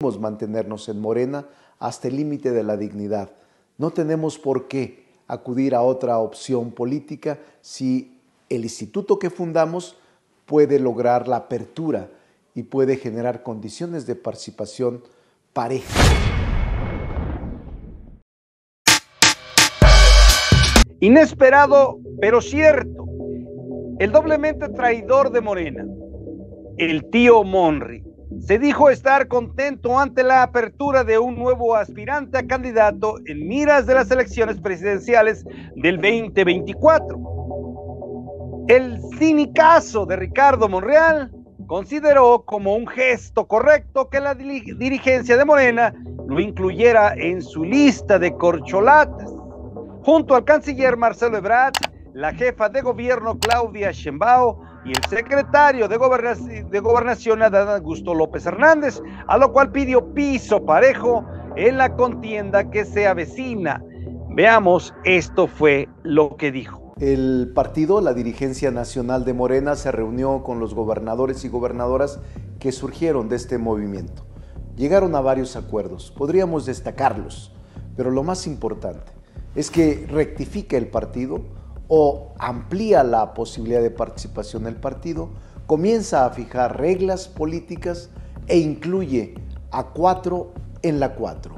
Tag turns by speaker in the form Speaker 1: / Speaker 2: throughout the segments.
Speaker 1: decidimos mantenernos en Morena hasta el límite de la dignidad. No tenemos por qué acudir a otra opción política si el instituto que fundamos puede lograr la apertura y puede generar condiciones de participación pareja.
Speaker 2: Inesperado, pero cierto. El doblemente traidor de Morena, el tío Monri, se dijo estar contento ante la apertura de un nuevo aspirante a candidato en miras de las elecciones presidenciales del 2024. El cinicazo de Ricardo Monreal consideró como un gesto correcto que la dirigencia de Morena lo incluyera en su lista de corcholatas, junto al canciller Marcelo Ebrard, la jefa de gobierno Claudia Sheinbaum y el secretario de Gobernación Adán Augusto López Hernández, a lo cual pidió piso parejo en la contienda que se avecina. Veamos, esto fue lo que dijo.
Speaker 1: El partido, la dirigencia nacional de Morena, se reunió con los gobernadores y gobernadoras que surgieron de este movimiento. Llegaron a varios acuerdos, podríamos destacarlos, pero lo más importante es que rectifica el partido o amplía la posibilidad de participación del partido, comienza a fijar reglas políticas e incluye a 4 en la 4.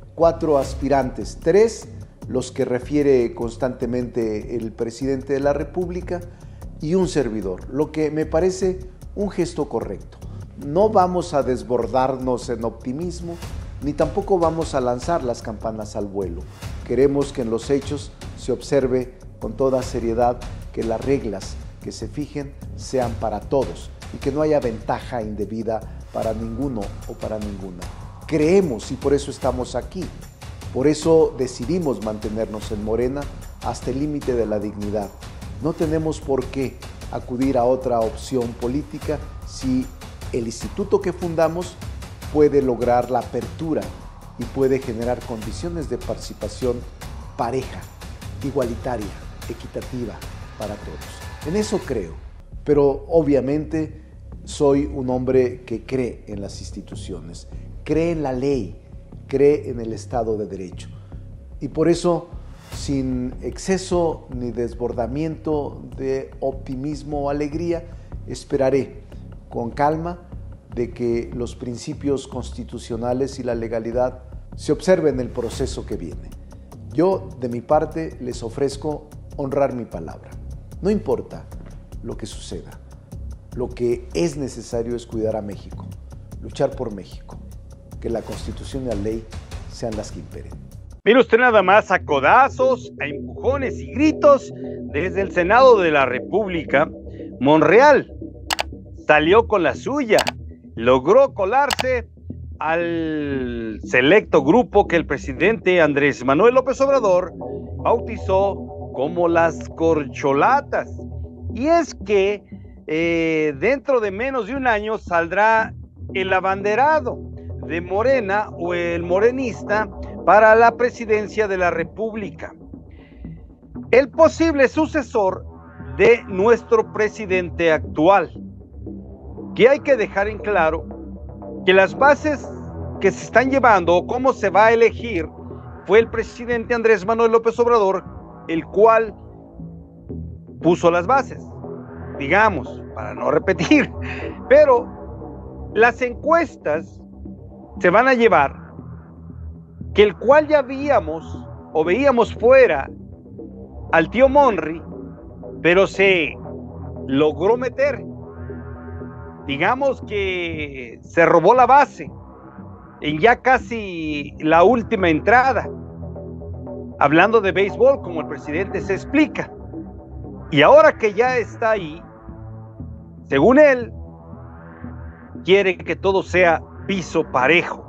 Speaker 1: 4 aspirantes, 3 los que refiere constantemente el presidente de la República y un servidor, lo que me parece un gesto correcto. No vamos a desbordarnos en optimismo, ni tampoco vamos a lanzar las campanas al vuelo. Queremos que en los hechos se observe con toda seriedad que las reglas que se fijen sean para todos y que no haya ventaja indebida para ninguno o para ninguna. Creemos y por eso estamos aquí. Por eso decidimos mantenernos en Morena hasta el límite de la dignidad. No tenemos por qué acudir a otra opción política si el instituto que fundamos puede lograr la apertura y puede generar condiciones de participación pareja, igualitaria, equitativa para todos. En eso creo, pero obviamente soy un hombre que cree en las instituciones, cree en la ley, cree en el Estado de Derecho. Y por eso, sin exceso ni desbordamiento de optimismo o alegría, esperaré con calma de que los principios constitucionales y la legalidad se observen en el proceso que viene. Yo, de mi parte, les ofrezco honrar mi palabra. No importa lo que suceda. Lo que es necesario es cuidar a México, luchar por México, que la Constitución y la ley sean las que imperen.
Speaker 2: Mire usted nada más, a codazos, a empujones y gritos desde el Senado de la República, Monreal salió con la suya, logró colarse al selecto grupo que el presidente Andrés Manuel López Obrador bautizó como las corcholatas. Y es que dentro de menos de un año saldrá el abanderado de Morena o el morenista para la presidencia de la República. El posible sucesor de nuestro presidente actual, que hay que dejar en claro que las bases que se están llevando o cómo se va a elegir fue el presidente Andrés Manuel López Obrador, el cual puso las bases, digamos, para no repetir, pero las encuestas se van a llevar que el cual ya víamos o veíamos fuera al tío Monri, pero se logró meter, digamos que se robó la base en ya casi la última entrada, hablando de béisbol como el presidente se explica, y ahora que ya está ahí, según él, quiere que todo sea piso parejo.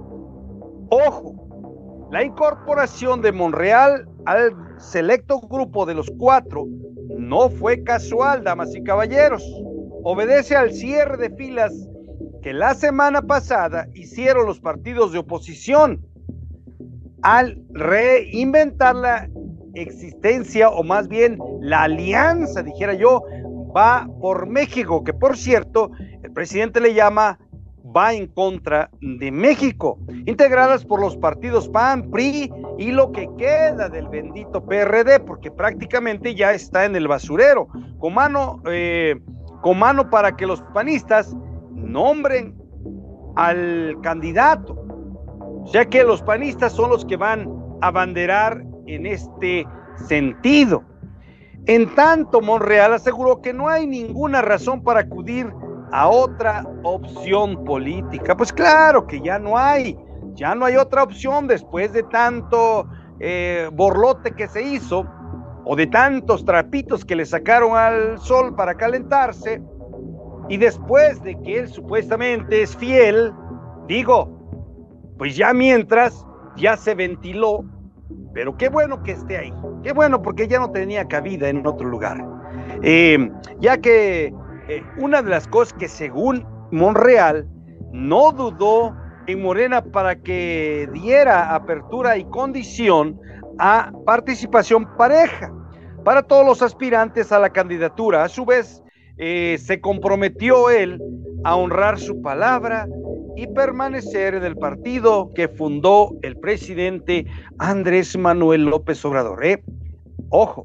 Speaker 2: Ojo, la incorporación de Monreal al selecto grupo de los 4 no fue casual, damas y caballeros. Obedece al cierre de filas que la semana pasada hicieron los partidos de oposición al reinventar la existencia, o más bien la alianza, dijera yo, Va por México, que por cierto, el presidente le llama va en contra de México, integradas por los partidos PAN, PRI y lo que queda del bendito PRD, porque prácticamente ya está en el basurero, con mano para que los panistas nombren al candidato. O sea que los panistas son los que van a abanderar en este sentido. En tanto, Monreal aseguró que no hay ninguna razón para acudir a otra opción política. Pues claro que ya no hay otra opción después de tanto borlote que se hizo, o de tantos trapitos que le sacaron al sol para calentarse, y después de que él supuestamente es fiel, pues ya mientras ya se ventiló, pero qué bueno que esté ahí, qué bueno, porque ya no tenía cabida en otro lugar, ya que una de las cosas que según Monreal no dudó en Morena para que diera apertura y condición a participación pareja para todos los aspirantes a la candidatura. A su vez, se comprometió él a honrar su palabra y permanecer en el partido que fundó el presidente Andrés Manuel López Obrador. Ojo,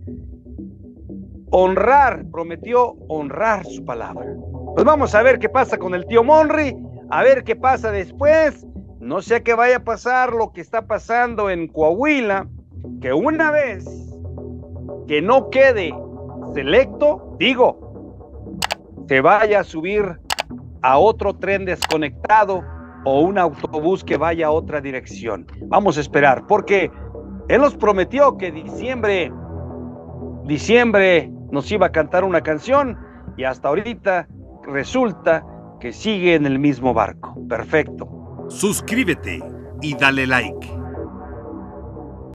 Speaker 2: prometió honrar su palabra. Pues vamos a ver qué pasa con el tío Monri, a ver qué pasa después. No sé qué vaya a pasar lo que está pasando en Coahuila, que una vez que no quede selecto, se vaya a subir a otro tren desconectado o un autobús que vaya a otra dirección. Vamos a esperar, porque él nos prometió que diciembre nos iba a cantar una canción, y hasta ahorita resulta que sigue en el mismo barco. Perfecto.
Speaker 3: Suscríbete y dale like.